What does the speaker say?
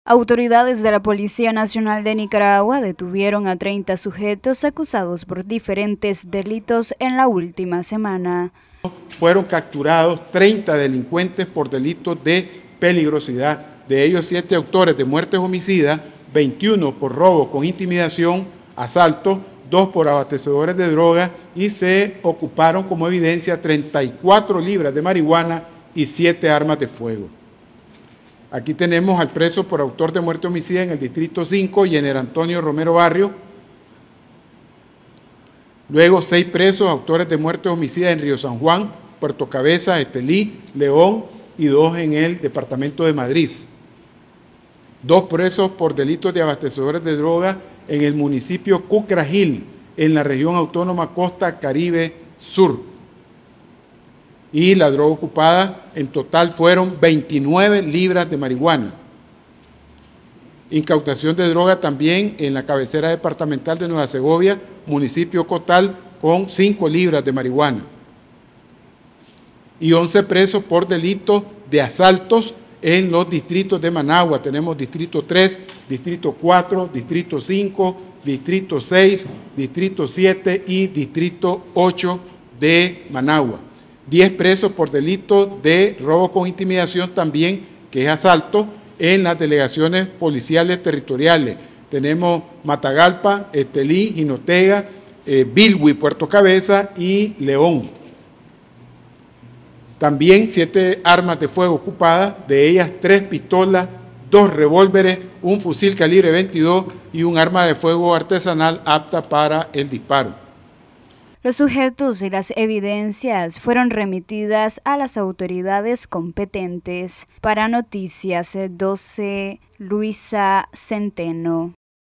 Autoridades de la Policía Nacional de Nicaragua detuvieron a 30 sujetos acusados por diferentes delitos en la última semana. Fueron capturados 30 delincuentes por delitos de peligrosidad, de ellos 7 autores de muertes homicidas, 21 por robo con intimidación, asalto, 2 por abastecedores de droga y se ocuparon como evidencia 34 libras de marihuana y 7 armas de fuego. Aquí tenemos al preso por autor de muerte homicida en el Distrito 5, Yener Antonio Romero Barrio. Luego 6 presos, autores de muerte homicida en Río San Juan, Puerto Cabeza, Estelí, León y 2 en el Departamento de Madrid. 2 presos por delitos de abastecedores de droga en el municipio Cucragil, en la región autónoma Costa Caribe Sur. Y la droga ocupada en total fueron 29 libras de marihuana. Incautación de droga también en la cabecera departamental de Nueva Segovia, municipio Cotal, con 5 libras de marihuana. Y 11 presos por delitos de asaltos en los distritos de Managua. Tenemos distrito 3, distrito 4, distrito 5, distrito 6, distrito 7 y distrito 8 de Managua. 10 presos por delito de robo con intimidación también, que es asalto, en las delegaciones policiales territoriales. Tenemos Matagalpa, Estelí, Jinotega, Bilwi, Puerto Cabeza y León. También 7 armas de fuego ocupadas, de ellas 3 pistolas, 2 revólveres, un fusil calibre 22 y un arma de fuego artesanal apta para el disparo. Los sujetos y las evidencias fueron remitidas a las autoridades competentes. Para Noticias 12, Luisa Centeno.